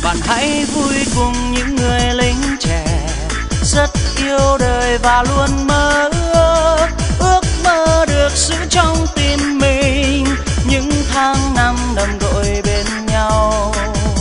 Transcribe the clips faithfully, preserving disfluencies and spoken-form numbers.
Bạn hãy vui cùng những người lính trẻ rất yêu đời và luôn mơ ước, ước mơ được giữ trong tim mình những tháng năm đồng đội bên nhau.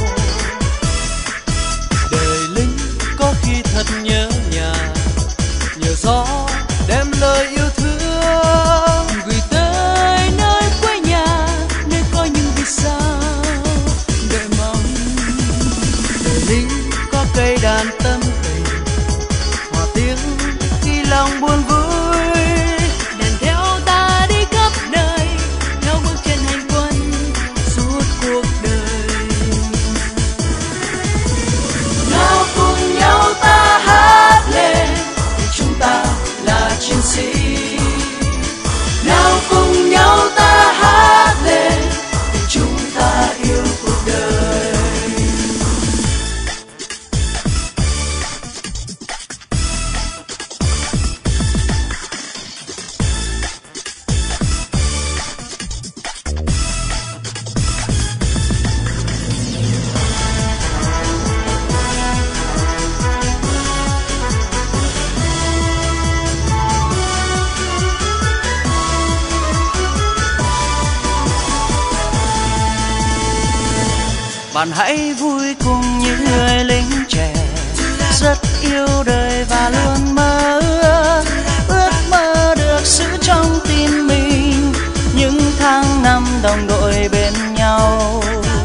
Đời lính có khi thật nhớ nhà, nhờ gió đem lời yêu thương gửi tới nơi quê nhà, nơi có những vì sao để mong. Đời lính có cây đàn tâm tình, hòa tiếng khi lòng buồn vui, đèn theo ta đi khắp nơi, theo bước chân hành quân suốt cuộc đời. nào cùng nhau ta hát lên vì chúng ta là chiến sĩ. Nào cùng nhau ta hát lên vì chúng ta yêu cuộc đời. Bạn hãy vui cùng những người lính trẻ rất yêu đời và luôn mơ ước, ước mơ được giữ trong tim mình những tháng năm đồng đội bên nhau.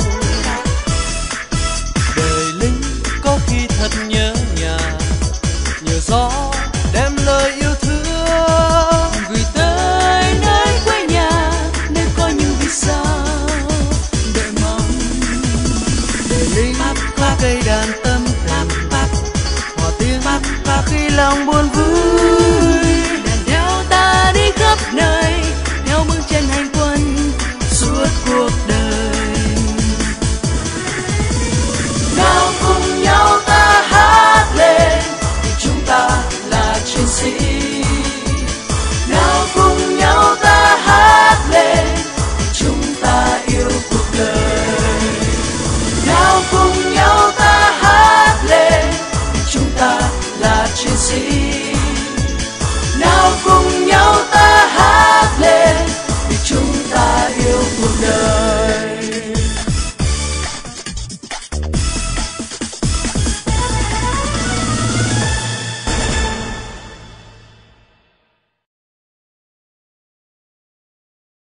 Đời lính có khi thật nhớ nhà, nhờ gió đem lời yêu thương gửi tới nơi quê nhà, nơi có những vì sao để mong. Đời lính có cây đàn tâm tình, hòa tiếng khi lòng buồn vui.